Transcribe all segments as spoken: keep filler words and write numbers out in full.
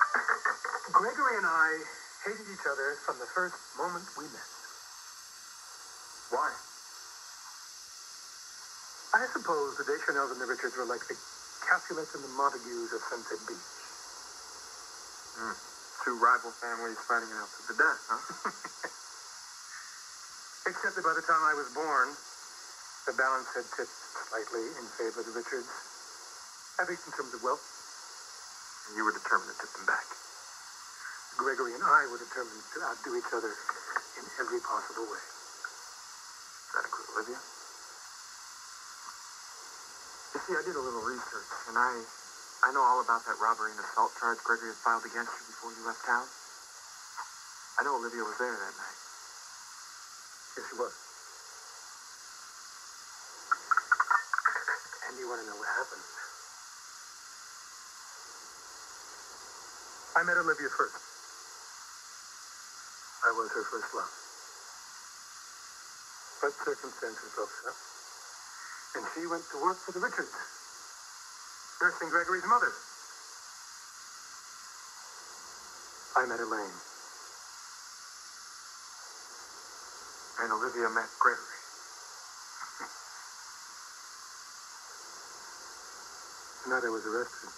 Gregory and I hated each other from the first moment we met. Why? I suppose the Deschanels and the Richards were like the Capulets and the Montagues of Sunset Beach. Mm. Two rival families fighting it out to the death, huh? Except that by the time I was born, the balance had tipped slightly in favor of the Richards, at least in terms of wealth. And you were determined to tip them back. Gregory and I were determined to outdo each other in every possible way. Does that include Olivia? You see, I did a little research, and I I know all about that robbery and assault charge Gregory had filed against you before you left town. I know Olivia was there that night. Yes, she was. And you want to know what happened? I met Olivia first. I was her first love. But circumstances broke us up. And she went to work for the Richards, nursing Gregory's mother. I met Elaine. And Olivia met Gregory. The night I was arrested,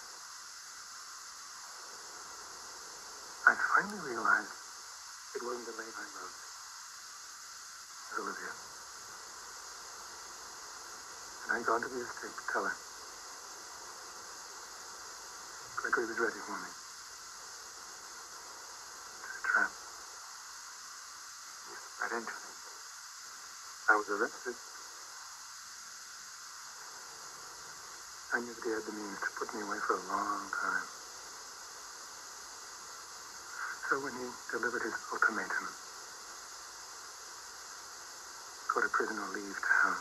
I finally realized it wasn't Elaine I loved. It was Olivia. And I'd gone to the estate to tell her. Gregory was ready for me. It was a trap. You got into it. I was arrested. I knew that he had the means to put me away for a long time. So when he delivered his ultimatum, go to prison or leave town,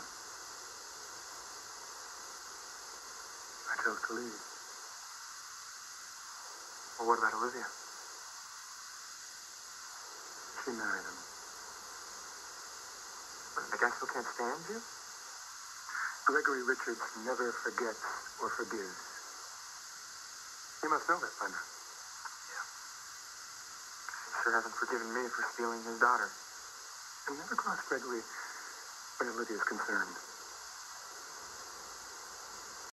I chose to leave. Well, what about Olivia? She married him. But the guy still can't stand you? Gregory Richards never forgets or forgives. You must know that by now. He sure hasn't forgiven me for stealing his daughter. I never cross Gregory when Olivia's concerned.